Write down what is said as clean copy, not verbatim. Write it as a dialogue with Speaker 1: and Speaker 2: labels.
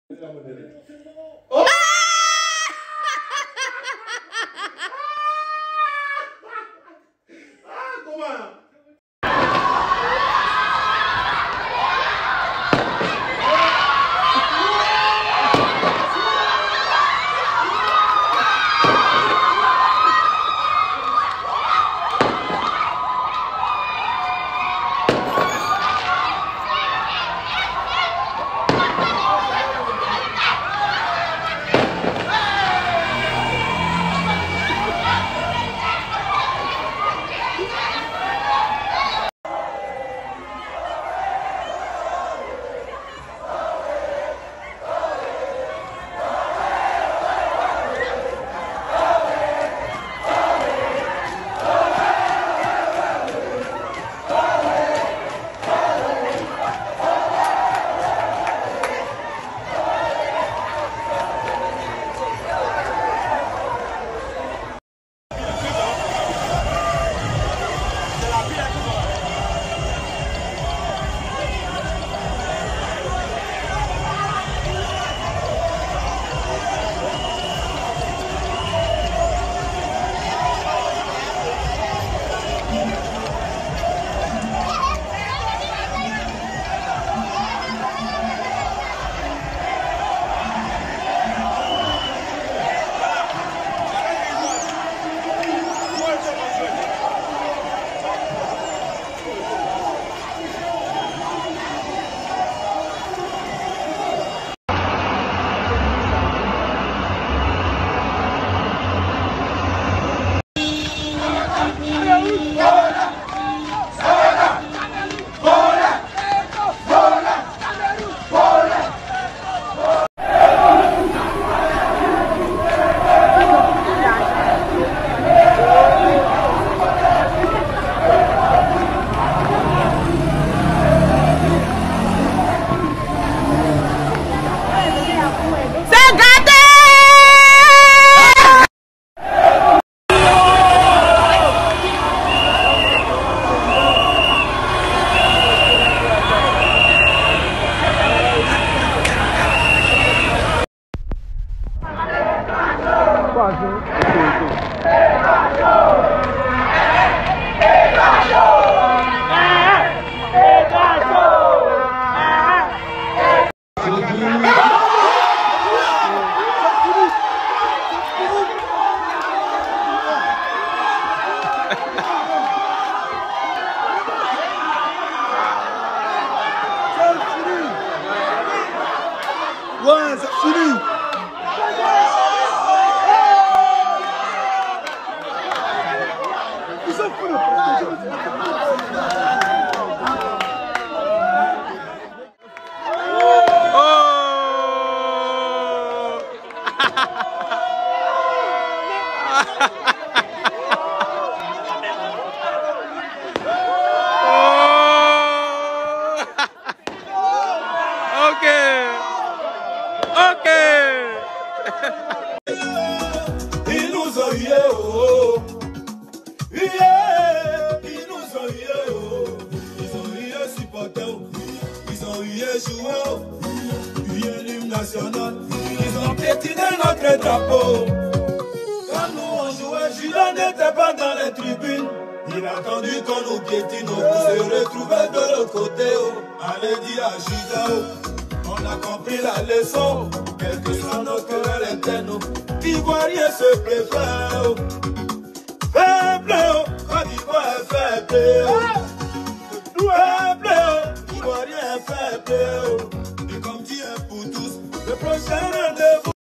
Speaker 1: Oh!
Speaker 2: Ouais, c'est fini. Ils sont fous.
Speaker 3: Ils nous ont eu, oh, yeah. Ils nous ont eu, oh. Ils ont eu supporter, ils ont eu jouer, eu l'hymne national. Ils ont piétiné notre drapeau. Quand nous on jouait, Jules n'était pas dans les tribunes. Il a attendu qu'on nous piétine pour se retrouver de l'autre côté. Oh. Allez dire à Jules, on a compris la leçon. Quel que soit nos querelles internes, ivoiriens se préfèrent. Faible, Côte d'Ivoire est faible. Faible, ivoirien est faible. Et comme dit un pour tous, le prochain rendez-vous.